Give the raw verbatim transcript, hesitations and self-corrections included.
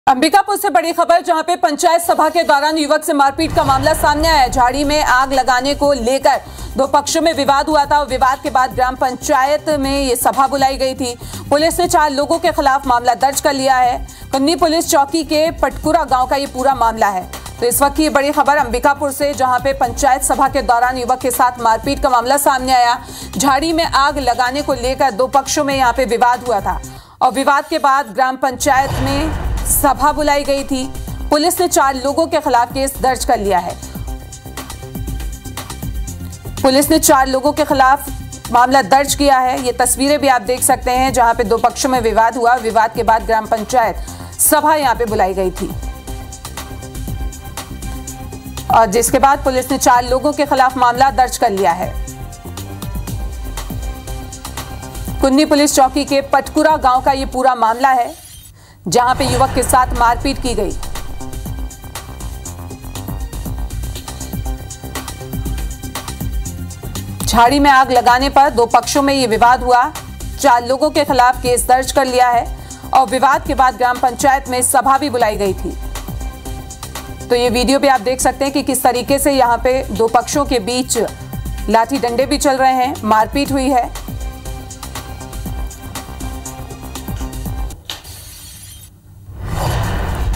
अंबिकापुर से बड़ी खबर, जहां पे पंचायत सभा के दौरान युवक से मारपीट का मामला सामने आया। झाड़ी में आग लगाने को लेकर दो पक्षों में विवाद हुआ था और विवाद के बाद ग्राम पंचायत में ये सभा बुलाई गई थी। पुलिस ने चार लोगों के खिलाफ मामला दर्ज कर लिया है। कन्नी पुलिस चौकी के पटकुरा गांव का ये पूरा मामला है। तो इस वक्त की बड़ी खबर अंबिकापुर से, जहां पे पंचायत सभा के दौरान युवक के साथ मारपीट का मामला सामने आया। झाड़ी में आग लगाने को लेकर दो पक्षों में यहाँ पे विवाद हुआ था और विवाद के बाद ग्राम पंचायत में सभा बुलाई गई थी। पुलिस ने चार लोगों के खिलाफ केस दर्ज कर लिया है। पुलिस ने चार लोगों के खिलाफ मामला दर्ज किया है। ये तस्वीरें भी आप देख सकते हैं, जहां पे दो पक्षों में विवाद हुआ। विवाद के बाद ग्राम पंचायत सभा यहां पे बुलाई गई थी और जिसके बाद पुलिस ने चार लोगों के खिलाफ मामला दर्ज कर लिया है। कुन्नी पुलिस चौकी के पटकुरा गांव का ये पूरा मामला है, जहां पे युवक के साथ मारपीट की गई। झाड़ी में आग लगाने पर दो पक्षों में ये विवाद हुआ। चार लोगों के खिलाफ केस दर्ज कर लिया है और विवाद के बाद ग्राम पंचायत में सभा भी बुलाई गई थी। तो ये वीडियो भी आप देख सकते हैं कि किस तरीके से यहाँ पे दो पक्षों के बीच लाठी डंडे भी चल रहे हैं, मारपीट हुई है।